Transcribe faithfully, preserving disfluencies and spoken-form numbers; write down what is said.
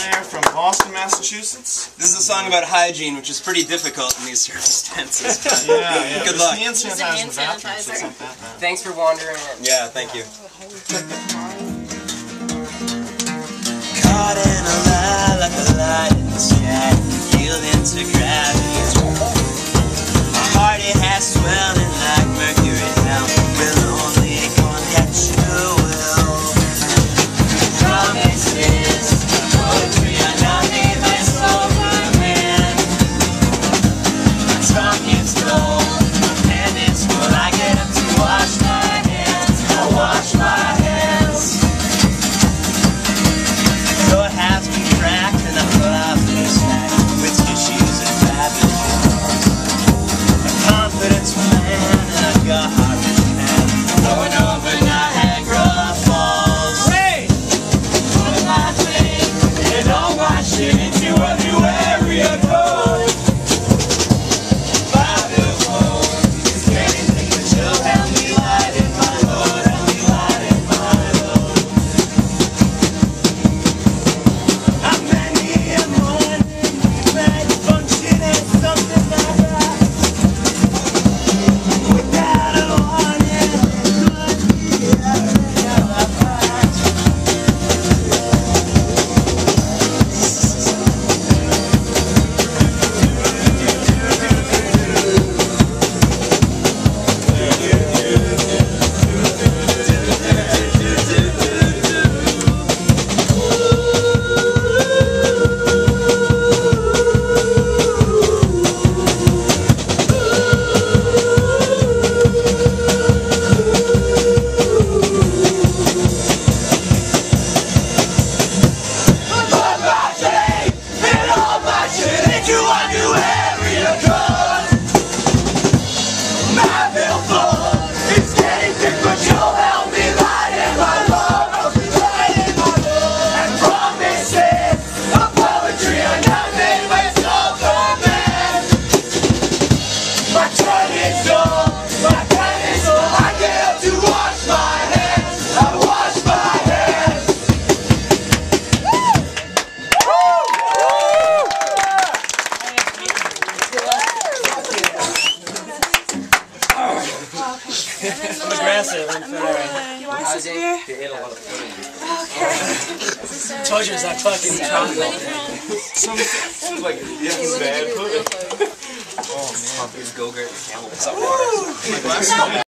there from Boston, Massachusetts. This is a song about hygiene, which is pretty difficult in these circumstances. Yeah, yeah. Good luck. Hand sanitizer in the bathroom, so it's like that, man. Thanks for wandering in. Yeah, thank you. Caught in a lie like a light in the sky, yielding to gravity. My heart, it has swelling like mercury now. Will only contact you will. Promises, poetry, I now need my soul, my man. My tongue is cold, my pen is full. I get up to wash my hands, I wash my hands. Door has been cracked and I pull out the stack with tissues and fabric. A confidence plan and I've got heart rich man going over Niagara Falls. Hey! Put my thing and all my shit into a new area code. By the road, it's getting thick, but you'll help me lighten my load, help me lighten my load. I'm many a morning, might function as something like that. Without a warning, it could be everything I've had. I'm aggressive. I'm sorry. You want some beer? Okay. Told you it's not fucking chocolate. Some, like, yeah, bad. Oh, man. Here's Go-Gurt and Camel.